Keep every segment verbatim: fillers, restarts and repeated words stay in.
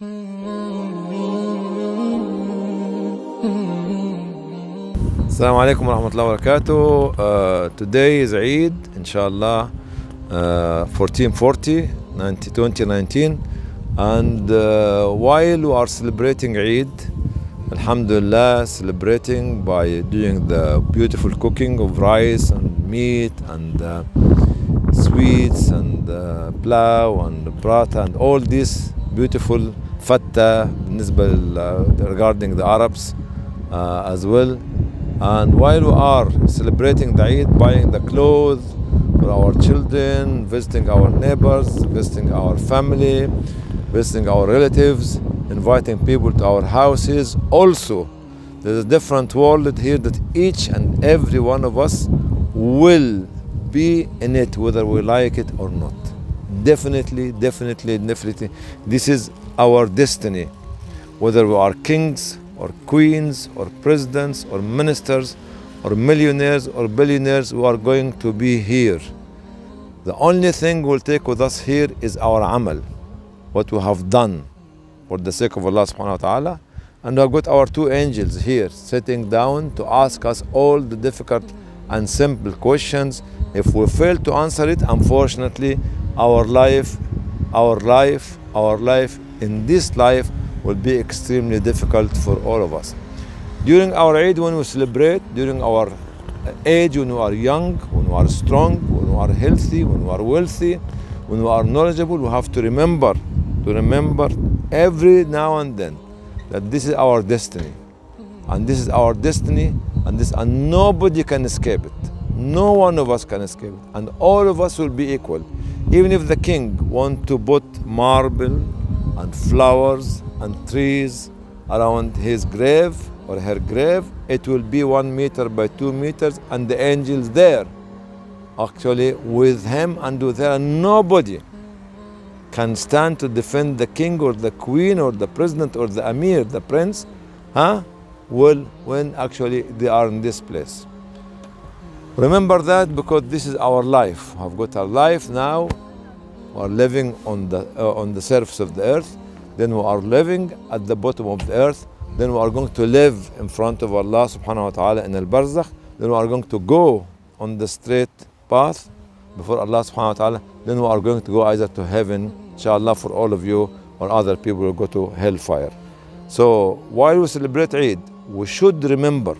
Assalamu alaikum wa rahmatullahi wa barakatuh. Uh, today is Eid, inshallah, uh, fourteen forty, twenty nineteen. And uh, while we are celebrating Eid, alhamdulillah, celebrating by doing the beautiful cooking of rice and meat and uh, sweets and uh, plow and prata and all this beautiful fatta regarding the Arabs uh, as well. And while we are celebrating the Eid, buying the clothes for our children, visiting our neighbors, visiting our family, visiting our relatives, inviting people to our houses. Also, there's a different world here that each and every one of us will be in it, whether we like it or not. Definitely, definitely, definitely. This is our destiny. Whether we are kings or queens or presidents or ministers or millionaires or billionaires, we are going to be here. The only thing we'll take with us here is our amal, what we have done for the sake of Allah subhanahu wa ta'ala. And we have got our two angels here sitting down to ask us all the difficult and simple questions. If we fail to answer it, unfortunately, our life, our life, our life in this life will be extremely difficult for all of us. During our Eid, when we celebrate, during our age, when we are young, when we are strong, when we are healthy, when we are wealthy, when we are knowledgeable, we have to remember, to remember every now and then that this is our destiny. And this is our destiny, and this and nobody can escape it. No one of us can escape it. And all of us will be equal. Even if the king wants to put marble and flowers and trees around his grave or her grave, it will be one meter by two meters, and the angels there, actually with him and with her, and nobody can stand to defend the king or the queen or the president or the emir, the prince, huh? Well, when actually they are in this place. Remember that, because this is our life. We have got our life now. We are living on the uh, on the surface of the earth. Then we are living at the bottom of the earth. Then we are going to live in front of Allah subhanahu wa ta'ala in al-barzakh. Then we are going to go on the straight path before Allah subhanahu wa ta'ala. Then we are going to go either to heaven, inshallah, for all of you, or other people will go to hellfire. So while we celebrate Eid, we should remember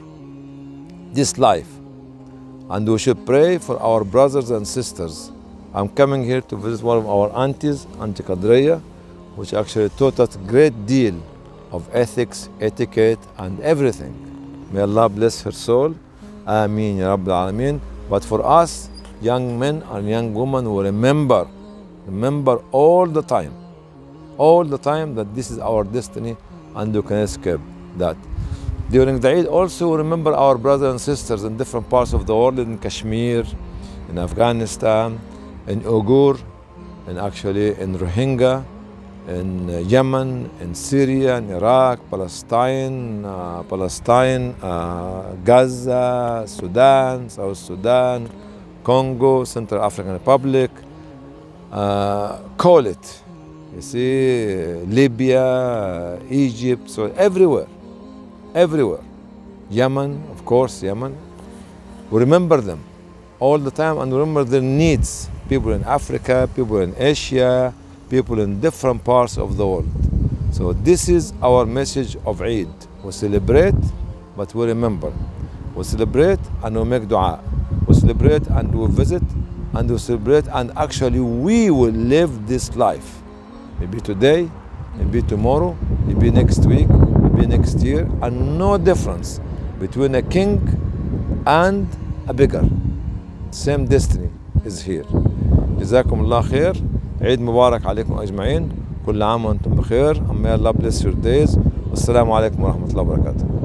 this life, and we should pray for our brothers and sisters. I'm coming here to visit one of our aunties, Auntie Qadriya, which actually taught us a great deal of ethics, etiquette, and everything. May Allah bless her soul. Ameen ya Rabbil Alameen. But for us, young men and young women, who remember, remember all the time, all the time that this is our destiny and you can escape that. During the Eid also, remember our brothers and sisters in different parts of the world, in Kashmir, in Afghanistan, in Uyghur, and actually in Rohingya, in uh, Yemen, in Syria, in Iraq, Palestine, uh, Palestine, uh, Gaza, Sudan, South Sudan, Congo, Central African Republic, uh, call it, you see, Libya, uh, Egypt, so everywhere, everywhere. Yemen, of course, Yemen. We remember them all the time, and remember their needs. People in Africa, people in Asia, people in different parts of the world. So this is our message of Eid. We celebrate, but we remember. We celebrate and we make dua. We celebrate and we visit, and we celebrate, and actually we will live this life. Maybe today, maybe tomorrow, maybe next week, maybe next year, and no difference between a king and a beggar. Same destiny is here. جزاكم الله خير. عيد مبارك عليكم أجمعين. كل عام وأنتم بخير. And may Allah bless your days. والسلام عليكم ورحمة الله وبركاته.